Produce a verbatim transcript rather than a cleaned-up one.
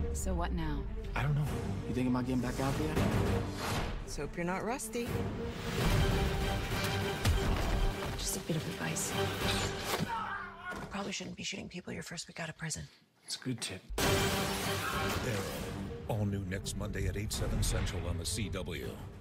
So what now? I don't know. You thinking about getting back out there? Let's hope you're not rusty. Just a bit of advice. Probably shouldn't be shooting people your first week out of prison. It's a good tip. Arrow, all new next Monday at eight, seven Central on the C W.